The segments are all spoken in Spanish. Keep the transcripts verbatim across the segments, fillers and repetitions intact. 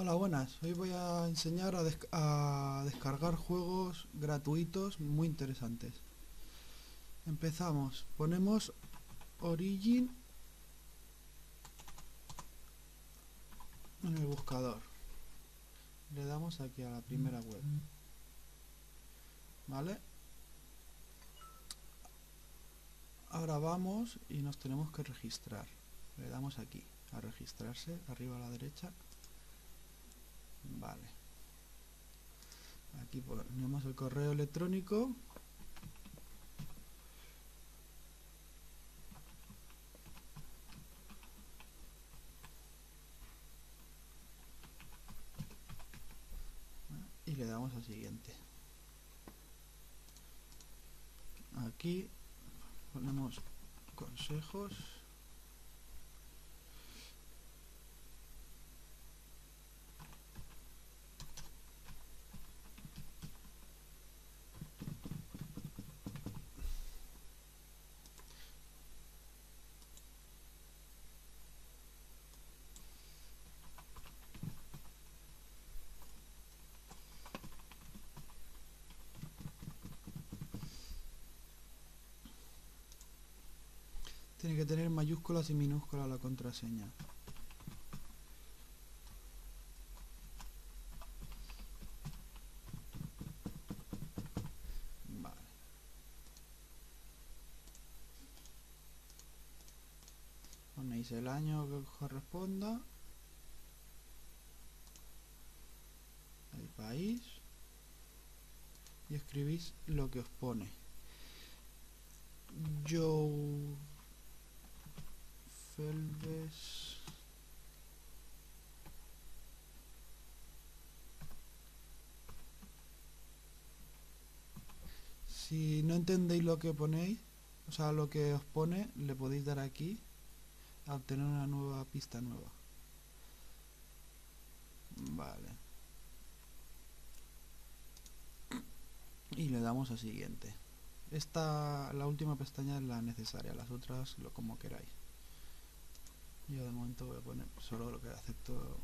Hola, buenas. Hoy voy a enseñar a, desc- a descargar juegos gratuitos muy interesantes. Empezamos. Ponemos Origin en el buscador. Le damos aquí a la primera web. ¿Vale? Ahora vamos y nos tenemos que registrar. Le damos aquí a registrarse, arriba a la derecha. Vale. Aquí ponemos el correo electrónico. Y le damos a siguiente. Aquí ponemos consejos. Tiene que tener mayúsculas y minúsculas la contraseña. Vale. Ponéis el año que corresponda. El país. Y escribís lo que os pone. Joe Felves. Si no entendéis lo que ponéis, o sea, lo que os pone, le podéis dar aquí a obtener una nueva pista nueva. Vale. Y le damos a siguiente. Esta, la última pestaña es la necesaria, las otras lo como queráis. Yo de momento voy a poner solo lo que acepto.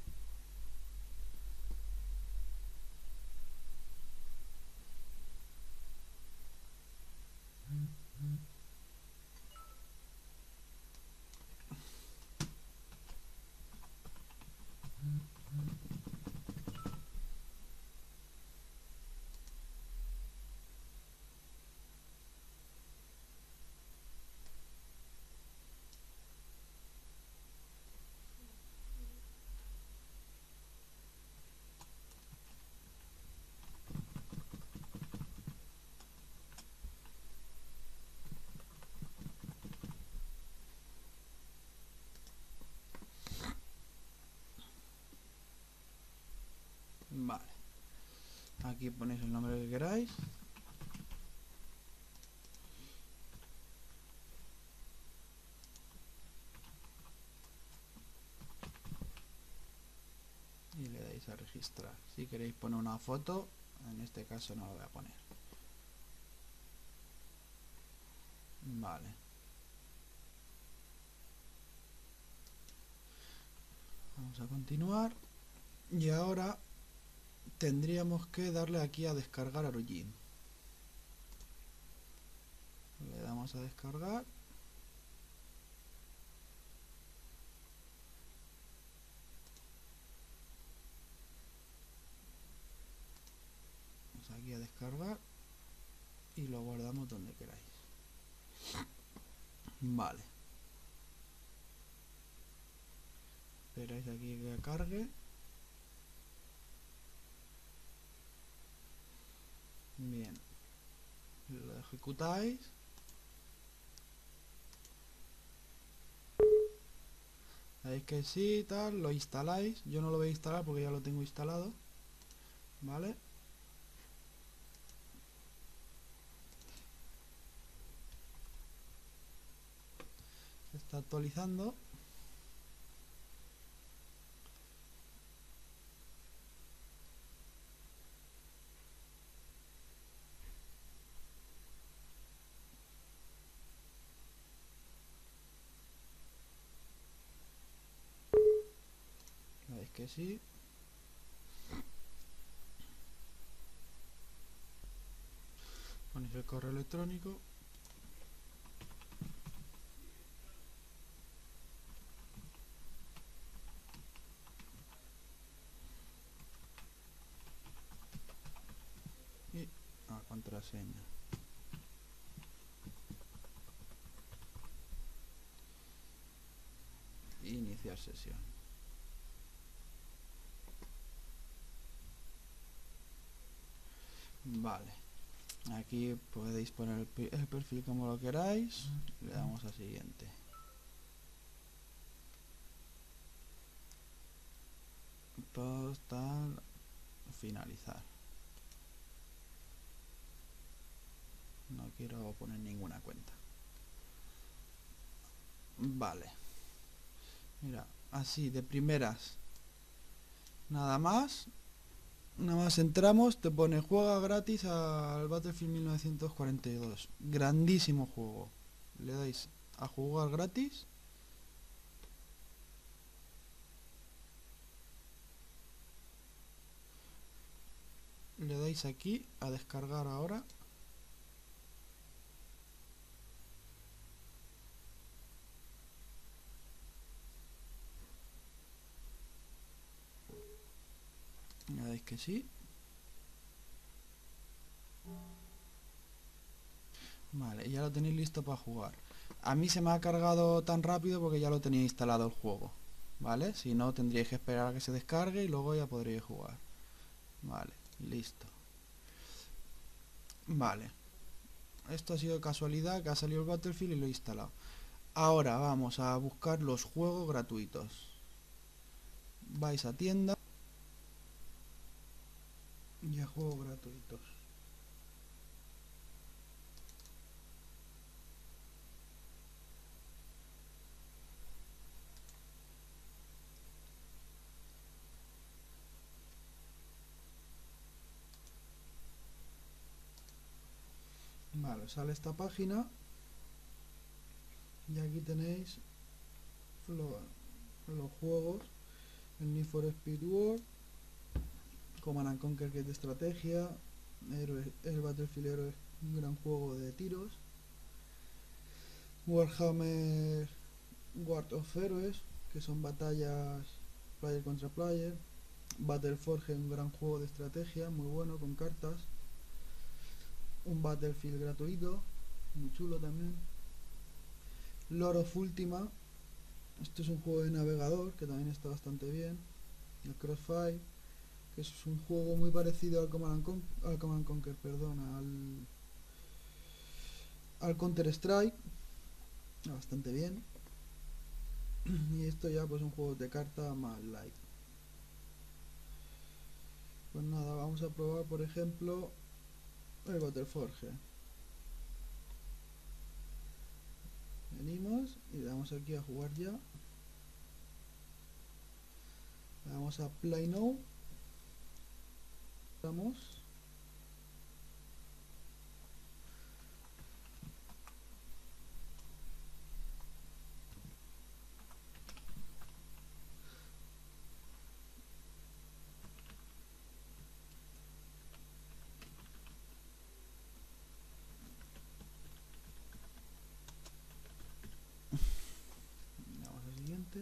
Vale. Aquí ponéis el nombre que queráis. Y le dais a registrar. Si queréis poner una foto, en este caso no lo voy a poner. Vale. Vamos a continuar. Y ahora tendríamos que darle aquí a descargar Origin. Le damos a descargar. Vamos aquí a descargar. Y lo guardamos donde queráis. Vale. Esperáis aquí que cargue. Bien. Lo ejecutáis. Veis que sí, tal, lo instaláis. Yo no lo voy a instalar porque ya lo tengo instalado. Vale. Se está actualizando. Veis que sí. ponéis el correo electrónico. Y a contraseña. Iniciar sesión. Vale. Aquí podéis poner el perfil como lo queráis. Le damos a siguiente. Todo está finalizar. No quiero poner ninguna cuenta. Vale. Mira, así de primeras. Nada más. Nada más entramos, te pone juega gratis al Battlefield mil novecientos cuarenta y dos. Grandísimo juego. Le dais a jugar gratis. Le dais aquí a descargar ahora. Le dais que sí. Vale, ya lo tenéis listo para jugar. A mí se me ha cargado tan rápido porque ya lo tenía instalado el juego. ¿Vale? Si no, tendríais que esperar a que se descargue y luego ya podríais jugar. Vale, listo. Vale. Esto ha sido casualidad que ha salido el Battlefield y lo he instalado. Ahora vamos a buscar los juegos gratuitos. Vais a tienda y a juegos gratuitos. Vale, sale esta página y aquí tenéis lo, los juegos: el Need for Speed World, Command and Conquer, que es de estrategia, Héroes, el Battlefield Heroes, un gran juego de tiros, Warhammer World of Heroes, que son batallas player contra player, Battleforge, un gran juego de estrategia muy bueno con cartas, un Battlefield gratuito muy chulo también, Lord of Ultima, este es un juego de navegador que también está bastante bien, el Crossfire, que es un juego muy parecido al Command and, Con al Command and Conquer, perdón, al, al Counter Strike, bastante bien. Y esto ya pues un juego de carta más light. Pues nada, vamos a probar por ejemplo el Battleforge. Venimos y le damos aquí a jugar ya. Le damos a Play Now. Vamos. Vamos al siguiente.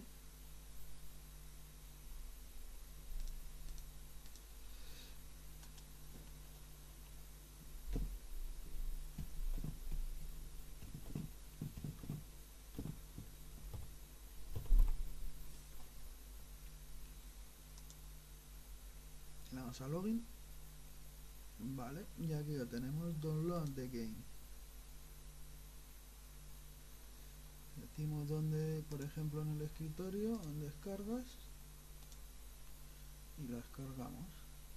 Le damos a Login. Vale, y aquí lo tenemos, Download the Game. Decimos donde, por ejemplo en el escritorio, en descargas, y lo descargamos.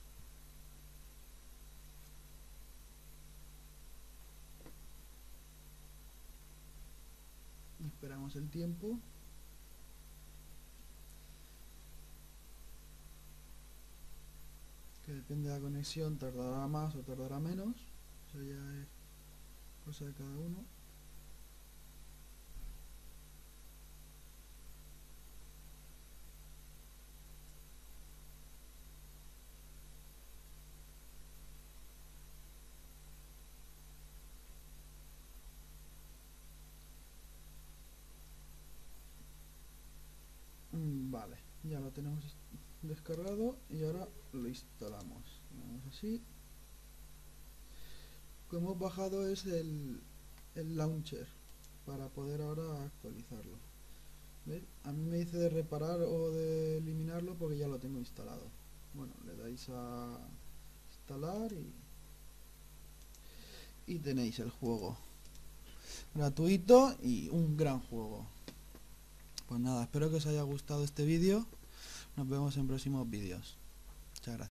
Esperamos el tiempo. Que depende de la conexión, tardará más o tardará menos. Eso ya es cosa de cada uno. Ya lo tenemos descargado y ahora lo instalamos. Vamos así. Lo que hemos bajado es el, el launcher para poder ahora actualizarlo. ¿Veis? A mí me dice de reparar o de eliminarlo porque ya lo tengo instalado. Bueno, le dais a instalar y, y tenéis el juego gratuito y un gran juego. Pues nada, espero que os haya gustado este vídeo. Nos vemos en próximos vídeos. Muchas gracias.